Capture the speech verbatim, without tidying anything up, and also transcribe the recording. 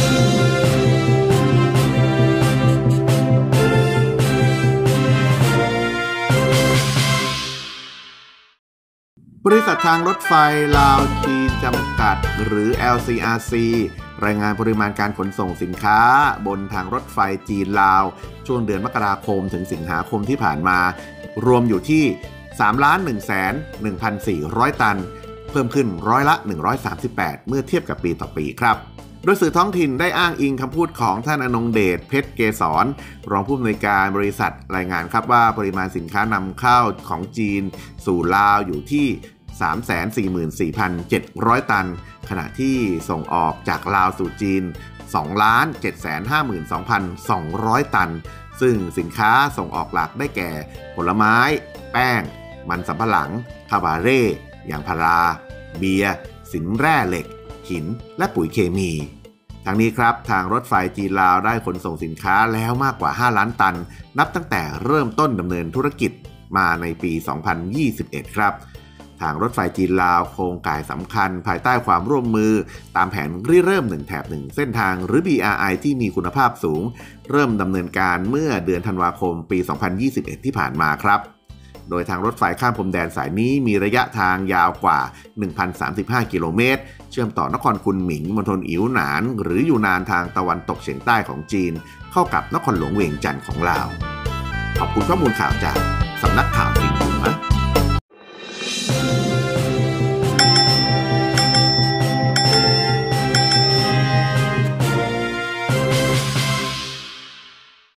บริษัททางรถไฟลาวจีนจำกัดหรือ แอล ซี อาร์ ซี รายงานปริมาณการขนส่งสินค้าบนทางรถไฟจีนลาวช่วงเดือนมกราคมถึงสิงหาคมที่ผ่านมารวมอยู่ที่ สามล้านหนึ่งแสนหนึ่งพันสี่ร้อย ตันเพิ่มขึ้นร้อยละหนึ่งร้อยสามสิบแปดเมื่อเทียบกับปีต่อปีครับโดยสื่อท้องถิ่นได้อ้างอิงคำพูดของท่านอนงเดชเพชรเกษรรองผู้อำนวยการบริษัทรายงานครับว่าปริมาณสินค้านำเข้าของจีนสู่ลาวอยู่ที่ สามแสนสี่หมื่นสี่พันเจ็ดร้อย ตันขณะที่ส่งออกจากลาวสู่จีน สองล้านเจ็ดแสนห้าหมื่นสองพันสองร้อย ตันซึ่งสินค้าส่งออกหลักได้แก่ผลไม้แป้งมันสำปะหลังคาบาเร่ยางพาราเบียร์สินแร่เหล็กหินและปุ๋ยเคมีทั้งนี้ครับทางรถไฟจีนลาวได้ขนส่งสินค้าแล้วมากกว่าห้าล้านตันนับตั้งแต่เริ่มต้นดำเนินธุรกิจมาในปี สองพันยี่สิบเอ็ด ครับทางรถไฟจีนลาวโครงข่ายสำคัญภายใต้ความร่วมมือตามแผนริเริ่มหนึ่งแถบหนึ่งเส้นทางหรือ บี อาร์ ไอ ที่มีคุณภาพสูงเริ่มดำเนินการเมื่อเดือนธันวาคมปี สองพันยี่สิบเอ็ด ที่ผ่านมาครับโดยทางรถไฟข้ามพรมแดนสายนี้มีระยะทางยาวกว่า หนึ่งพันสามสิบห้า กิโลเมตรเชื่อมต่อนครคุนหมิงมณฑลอิ๋วหนานหรือยูนานทางตะวันตกเฉียงใต้ของจีนเข้ากับนครหลวงเวียงจันทร์ของลาวขอบคุณข้อมูลข่าวจากสำนักข่าว